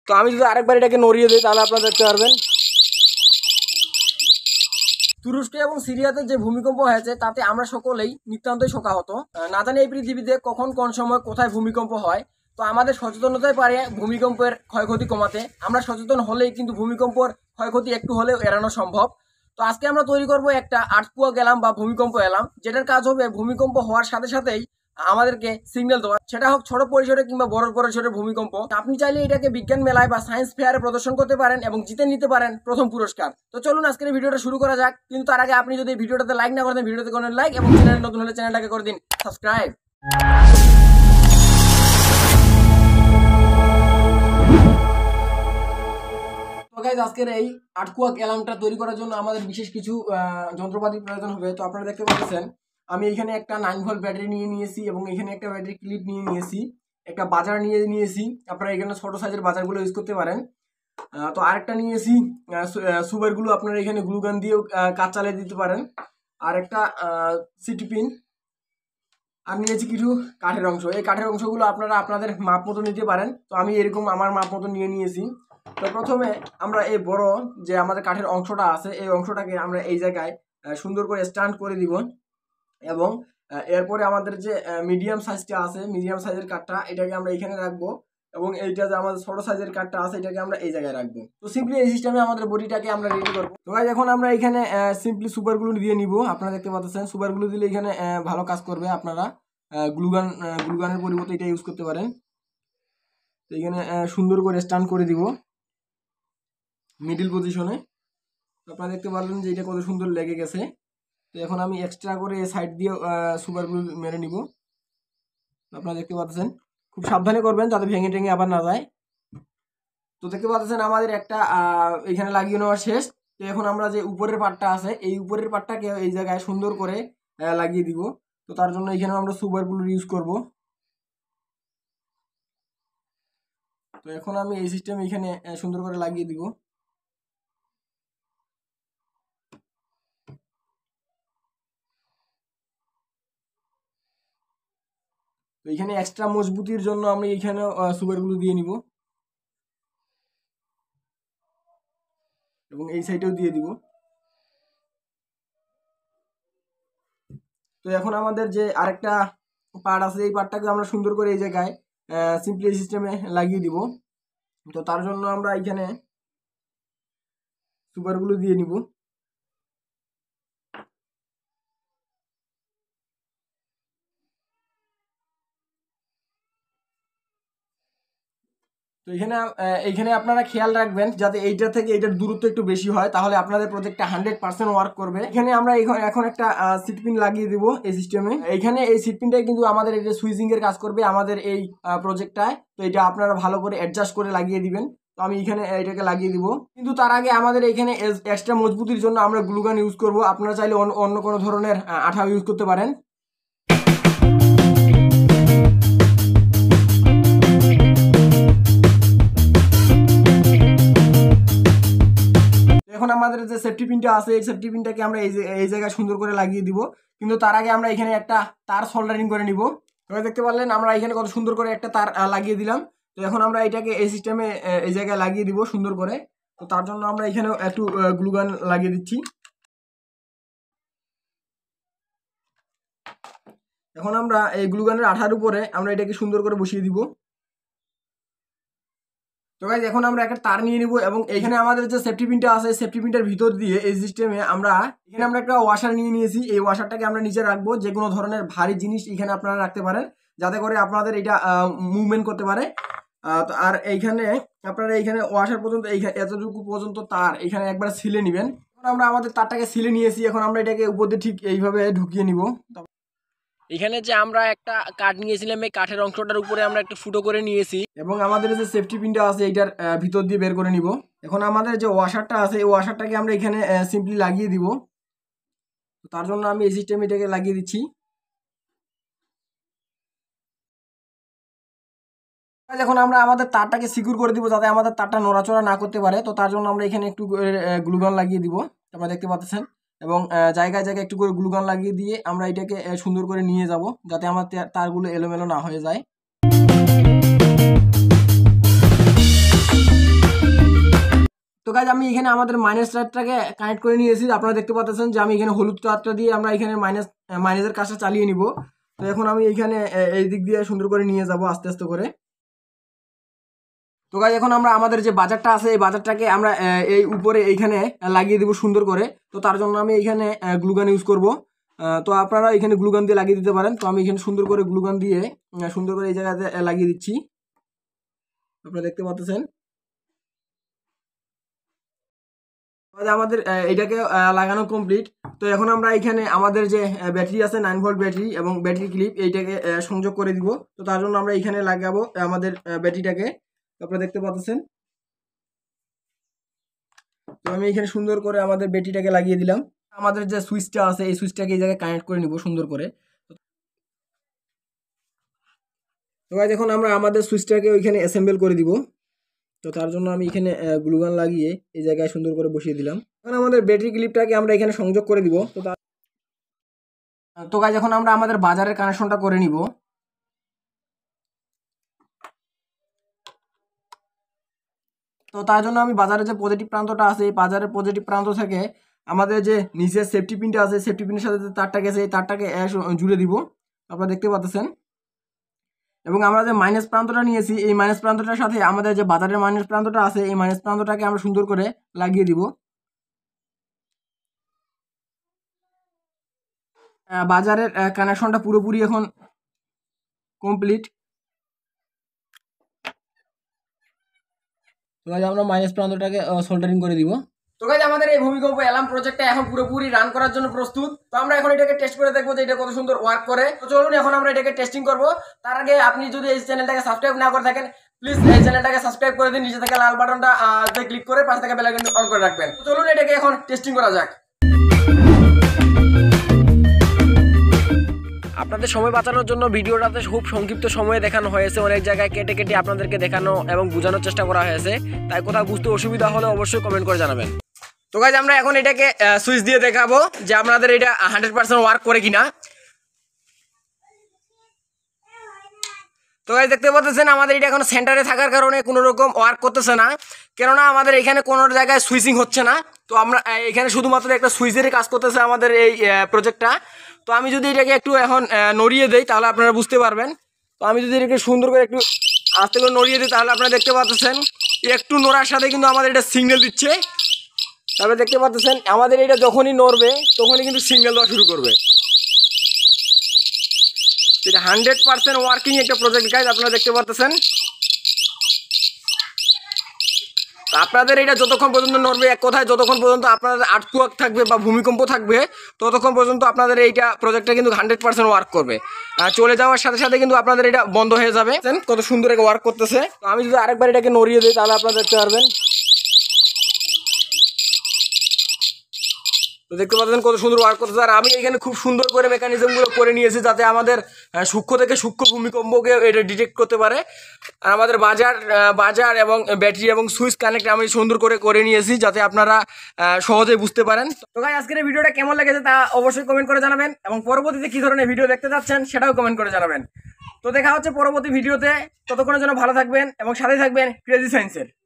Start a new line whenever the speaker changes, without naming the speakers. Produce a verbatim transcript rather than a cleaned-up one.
তো আমি যদি আরেকবার এটাকে নড়িয়ে দিই তাহলে আপনারা দেখতে পারবেন তুরস্ক এবং সিরিয়াতে যে ভূমিকম্প হয়েছে তাতে আমরা সকলেই নিতান্তই শোকাহত। না জানি এই পৃথিবীতে কখন কোন সময় কোথায় ভূমিকম্প হয়। তো আমাদের সচেতনতাই পারে ভূমিকম্পের ক্ষয়ক্ষতি কমাতে। আমরা সচেতন হলেই কিন্তু ভূমিকম্পের ক্ষয়ক্ষতি একটু হলেও এড়ানো সম্ভব। তো আজকে আমরা তৈরি করব একটা আর্থকুয়াক অ্যালার্ম বা ভূমিকম্প অ্যালার্ম, যেটার কাজ হবে ভূমিকম্প হওয়ার সাথে সাথেই আমাদেরকে সিগন্যাল দেওয়া, সেটা হোক ছোট পরিসরে কিংবা বড় পরিসরে ভূমিকম্প। আপনি চাইলে এটাকে বিজ্ঞান মেলায় বা সায়েন্স ফেয়ারে প্রদর্শন করতে পারেন এবং জিতে নিতে পারেন প্রথম পুরস্কার। তো চলুন আজকের ভিডিওটা শুরু করা যাক। কিন্তু তার আগে আপনি যদি ভিডিওটাতে লাইক না করেন, ভিডিওতে করেন লাইক এবং চ্যানেল নতুন হলে চ্যানেলটাকে করে দিন সাবস্ক্রাইব। তো গাইস, আজকের এই আর্থকুয়াক অ্যালার্মটা তৈরি করার জন্য আমাদের বিশেষ কিছু যন্ত্রপাতির প্রয়োজন হবে। তো আপনারা দেখতে পাচ্ছেন আমি এখানে একটা নাইন ভোল্ট ব্যাটারি নিয়ে নিয়েছি এবং এখানে একটা ব্যাটারি ক্লিপ নিয়ে নিয়েছি, একটা বাজার নিয়ে নিয়েছি। আপনারা এখানে ছোট সাইজের বাজারগুলো ইউজ করতে পারেন। তো আরেকটা নিয়েছি সুপারগুলো, আপনারা এখানে গ্লুগান দিয়েও কাজ চালিয়ে দিতে পারেন। আর একটা সিটি পিন, আর নিয়েছি কিছু কাঠের অংশ। এই কাঠের অংশগুলো আপনারা আপনাদের মাপ মতো নিতে পারেন। তো আমি এরকম আমার মাপ মতো নিয়ে নিয়েছি। তো প্রথমে আমরা এই বড় যে আমাদের কাঠের অংশটা আছে এই অংশটাকে আমরা এই জায়গায় সুন্দর করে স্ট্যান্ড করে দিব এবং এরপরে আমাদের যে মিডিয়াম সাইজটা আছে মিডিয়াম সাইজের কাঠটা এটাকে আমরা এখানে রাখবো এবং এইটা যে আমাদের ছোট সাইজের কাঠটা আছে এটাকে আমরা এই জায়গায় রাখবো। তো সিম্পলি এই সিস্টেমে আমাদের বডিটাকে আমরা রেডি করবো। তো গাইস, এখন আমরা এখানে সিম্পলি সুপারগুলো দিয়ে নিব। আপনারা দেখতে পাচ্ছেন সুপারগুলো দিলে এখানে ভালো কাজ করবে। আপনারা গ্লুগান গ্লুগানের পরিবর্তে এটা ইউজ করতে পারেন। তো এখানে সুন্দর করে স্ট্যান্ড করে দিব মিডিল পজিশনে। আপনারা দেখতে পারলেন যে এটা কত সুন্দর লেগে গেছে। তো এখন আমি এক্সট্রা করে সাইড দিয়ে সুপারগুলো মেরে নিব। আপনারা দেখতে পাচ্ছেন, খুব সাবধানে করবেন যাতে ভেঙে টেঙে আবার না যায়। তো দেখতে পাচ্ছেন আমাদের একটা এখানে লাগিয়ে নেওয়া শেষ। তো এখন আমরা যে উপরের পার্টটা আছে এই উপরের পার্টটাকে এই জায়গায় সুন্দর করে লাগিয়ে দিব। তো তার জন্য এখানে আমরা সুপারগুলো ইউজ করব। তো এখন আমি এই সিস্টেম এখানে সুন্দর করে লাগিয়ে দিব। তো এখানে এক্সট্রা মজবুতির জন্য আমি এখানে সুপারগুলো দিয়ে নিব এবং এই সাইডেও দিয়ে দিব। তো এখন আমাদের যে আরেকটা পার্ট আছে এই পার্টটাকে আমরা সুন্দর করে এই জায়গায় সিম্পলি সিস্টেমে লাগিয়ে দিব। তো তার জন্য আমরা এখানে সুপারগুলো দিয়ে নিব। তো এখানে এইখানে আপনারা খেয়াল রাখবেন যাতে এইটা থেকে এইটার দূরত্ব একটু বেশি হয়, তাহলে আপনাদের প্রজেক্টটা হান্ড্রেড পার্সেন্ট ওয়ার্ক করবে। এখানে আমরা এখন একটা সিট পিন লাগিয়ে দিব এই সিস্টেমে। এইখানে এই সিট পিনটাই কিন্তু আমাদের এই যে সুইচিং এর কাজ করবে আমাদের এই প্রজেক্টটায়। তো এটা আপনারা ভালো করে অ্যাডজাস্ট করে লাগিয়ে দিবেন। তো আমি এখানে এটাকে লাগিয়ে দিব, কিন্তু তার আগে আমাদের এখানে এক্সট্রা মজবুতির জন্য আমরা গ্লুগান ইউজ করব। আপনারা চাইলে অন্য কোনো ধরনের আঠা ইউজ করতে পারেন। এখন আমাদের যে সেফটি পিনটা আছে এই সেফটি পিনটাকে আমরা এই এই জায়গায় সুন্দর করে লাগিয়ে দিব, কিন্তু তার আগে আমরা এখানে একটা তার সোল্ডারিং করে নিব। তোমরা দেখতে পারলেন আমরা এখানে কত সুন্দর করে একটা তার লাগিয়ে দিলাম। তো এখন আমরা এটাকে এই সিস্টেমে এই জায়গায় লাগিয়ে দিব সুন্দর করে। তো তার জন্য আমরা এখানে একটু গ্লুগান লাগিয়ে দিচ্ছি। এখন আমরা এই গ্লুগানের আঠার উপরে আমরা এটাকে সুন্দর করে বসিয়ে দিব। তো গাইস, এখন আমরা একটা তার নিয়ে নিব এবং এখানে আমাদের যে সেফটি পিনটা আছে সেফটি পিনটার ভিতর দিয়ে এই সিস্টেমে আমরা এখানে আমরা একটা ওয়াশার নিয়ে নিয়েছি। এই ওয়াশারটাকে আমরা নিচে রাখবো। যে কোনো ধরনের ভারী জিনিস এখানে আপনারা রাখতে পারেন যাতে করে আপনাদের এটা মুভমেন্ট করতে পারে। আর এইখানে আপনারা এইখানে ওয়াশার পর্যন্ত এইখানে এতটুকু পর্যন্ত তার এখানে একবার সিলে নেবেন। এখন আমরা আমাদের তারটাকে সিলে নিয়েছি। এখন আমরা এটাকে উপর দিয়ে ঠিক এইভাবে ঢুকিয়ে নিব। এখানে যে আমরা একটা কাঠ নিয়েছিলাম এই কাঠের অংশটার উপরে আমরা একটা ফুটো করে নিয়েছি এবং আমাদের যে সেফটি পিনটা আছে এইটার ভিতর দিয়ে বের করে নিব। এখন আমাদের যে ওয়াশারটা আছে এই ওয়াশারটাকে আমরা এখানে সিম্পলি লাগিয়ে দিব। তার জন্য আমি এই সিস্টেমে এটাকে লাগিয়ে দিচ্ছি। এখন আমরা আমাদের তারটাকে সিকিউর করে দিব যাতে আমাদের তারটা নড়াচড়া না করতে পারে। তো তার জন্য আমরা এখানে একটু গ্লুগান লাগিয়ে দিব, আপনারা দেখতে পাচ্ছেন, এবং জায়গায় জায়গায় একটু করে গ্লুগান লাগিয়ে দিয়ে আমরা এটাকে সুন্দর করে নিয়ে যাব যাতে আমার তারগুলো এলোমেলো না হয়ে যায়। তো গাইজ আমি এখানে আমাদের মাইনাস তারটাকে কানেক্ট করে নিয়েছি। আপনারা দেখতে পাচ্ছেন যে আমি এখানে হলুদ তারটা দিয়ে আমরা এখানে মাইনাস মাইনাসের কাজটা চালিয়ে নিব। তো এখন আমি এখানে এই দিক দিয়ে সুন্দর করে নিয়ে যাব আস্তে আস্তে করে। তো গাইজ এখন আমরা আমাদের যে বাজারটা আছে এই বাজারটাকে আমরা এই উপরে এইখানে লাগিয়ে দিব সুন্দর করে। তো তার জন্য আমি এইখানে গ্লুগান ইউজ করব। তো আপনারা এখানে গ্লুগান দিয়ে লাগিয়ে দিতে পারেন। তো আমি এখানে সুন্দর করে গ্লুগান দিয়ে সুন্দর করে এই জায়গাতে লাগিয়ে দিচ্ছি। আপনারা দেখতে পাচ্ছেন আমাদের এটাকে লাগানো কমপ্লিট। তো এখন আমরা এখানে আমাদের যে ব্যাটারি আছে নাইন ভোল্ট ব্যাটারি এবং ব্যাটারি ক্লিপ এইটাকে সংযোগ করে দিব। তো তার জন্য আমরা এখানে লাগাবো আমাদের ব্যাটারিটাকে। আপনারা দেখতে পাচ্ছেন তো আমি এখানে সুন্দর করে আমাদের ব্যাটারিটাকে লাগিয়ে দিলাম। আমাদের যে সুইচটা আছে এই সুইচটাকে এই জায়গায় কানেক্ট করে নিব সুন্দর করে। তো গাইস এখন আমরা আমাদের সুইচটাকে ওইখানে অ্যাসেম্বল করে দিব। তো তার জন্য আমি এখানে গ্লুগান লাগিয়ে এই জায়গায় সুন্দর করে বসিয়ে দিলাম। এখন আমাদের ব্যাটারি ক্লিপটাকে আমরা এখানে সংযোগ করে দিব। তো তার তো গাইস এখন আমরা আমাদের বাজারের কানেকশনটা করে নিব। তো তার জন্য আমি বাজারের যে পজিটিভ প্রান্তটা আছে এই বাজারের পজিটিভ প্রান্ত থেকে আমাদের যে নিচের সেফটি পিনটা আছে সেফটি পিনের সাথে যে তারটা গেছে এই তারটাকে জুড়ে দিব। আপনারা দেখতে পাচ্ছেন এবং আমরা যে মাইনাস প্রান্তটা নিয়েছি এই মাইনাস প্রান্তটার সাথে আমাদের যে বাজারের মাইনাস প্রান্তটা আছে এই মাইনাস প্রান্তটাকে আমরা সুন্দর করে লাগিয়ে দিব। বাজারের কানেকশনটা পুরোপুরি এখন কমপ্লিট। তো গাইস আমরা মাইনাস প্রান্তটাকে সোল্ডারিং করে দিব। তো গাইস আমাদের এই ভূমিকম্প অ্যালার্ম প্রজেক্টটা এখন পুরোপুরি রান করার জন্য প্রস্তুত। তো আমরা এখন এটাকে টেস্ট করে দেখবো যে এটা কত সুন্দর ওয়ার্ক করে। তো চলুন এখন আমরা এটাকে টেস্টিং করব। তার আগে আপনি যদি এই চ্যানেলটাকে সাবস্ক্রাইব না করে থাকেন প্লিজ এই চ্যানেলটাকে সাবস্ক্রাইব করে দিন। নিচে থেকে লাল বাটনটা ক্লিক করে পাশে থেকে বেল আইকনটা অন করে রাখবেন। তো চলুন এটাকে এখন টেস্টিং করা যাক। আপনাদের সময় বাঁচানোর জন্য ভিডিওটাতে খুব সংক্ষিপ্ত সময়ে দেখানো হয়েছে, অনেক জায়গায় কেটে কেটে আপনাদেরকে দেখানো এবং বোঝানোর চেষ্টা করা হয়েছে। তাই কোথাও বুঝতে অসুবিধা হলে অবশ্যই কমেন্ট করে জানাবেন। তো গাইস আমরা এখন এটাকে সুইচ দিয়ে দেখাবো যে আপনাদের এটা হান্ড্রেড পার্সেন্ট ওয়ার্ক করে কিনা। তো গাইস দেখতে পাচ্ছেন আমাদের এটা এখন সেন্টারে থাকার কারণে কোনো রকম ওয়ার্ক করতেছে না, কেননা আমাদের এখানে কোনো জায়গায় সুইচিং হচ্ছে না। তো আমরা এখানে শুধুমাত্র একটা সুইচেরই কাজ করতেছে আমাদের এই প্রজেক্টটা। তো আমি যদি এটাকে একটু এখন নড়িয়ে দেই তাহলে আপনারা বুঝতে পারবেন। তো আমি যদি এটাকে সুন্দর করে একটু আস্তে করে নড়িয়ে দিই তাহলে আপনারা দেখতে পাচ্ছেন একটু নড়ার সাথে কিন্তু আমাদের এটা সিগন্যাল দিচ্ছে। তারপরে দেখতে পাচ্ছেন আমাদের এটা যখনই নড়বে তখনই কিন্তু সিগন্যাল দেওয়া শুরু করবে। এটা হান্ড্রেড পার্সেন্ট ওয়ার্কিং একটা প্রজেক্ট গাইজ, আপনারা দেখতে পাচ্ছেন। আপনাদের এটা যতক্ষণ পর্যন্ত নড়বে, এক কথায় যতক্ষণ পর্যন্ত আপনাদের আর্থকুয়াক থাকবে বা ভূমিকম্প থাকবে ততক্ষণ পর্যন্ত আপনাদের এইটা প্রজেক্টটা কিন্তু হান্ড্রেড পার্সেন্ট ওয়ার্ক করবে। আর চলে যাওয়ার সাথে সাথে কিন্তু আপনাদের এটা বন্ধ হয়ে যাবে। কত সুন্দর একটা ওয়ার্ক করতেছে। তো আমি যদি আরেকবার এটাকে নড়িয়ে দিই তাহলে আপনারা দেখতে পারবেন। তো দেখতে পাচ্ছেন কত সুন্দর ওয়ার্ক করতেছে। আর আমি এখানে খুব সুন্দর করে মেকানিজমগুলো করে নিয়েছি যাতে আমাদের সূক্ষ্ম থেকে সূক্ষ্ম ভূমিকম্পকে এটা ডিটেক্ট করতে পারে। আর আমাদের বাজার বাজার এবং ব্যাটারি এবং সুইচ কানেক্ট আমি সুন্দর করে করে নিয়েছি যাতে আপনারা সহজে বুঝতে পারেন। তো গাইস আজকের এই ভিডিওটা কেমন লেগেছে তা অবশ্যই কমেন্ট করে জানাবেন এবং পরবর্তীতে কী ধরনের ভিডিও দেখতে যাচ্ছেন সেটাও কমেন্ট করে জানাবেন। তো দেখা হচ্ছে পরবর্তী ভিডিওতে। ততক্ষণের জন্য ভালো থাকবেন এবং সাথে থাকবেন ক্রেজি সায়েন্সের।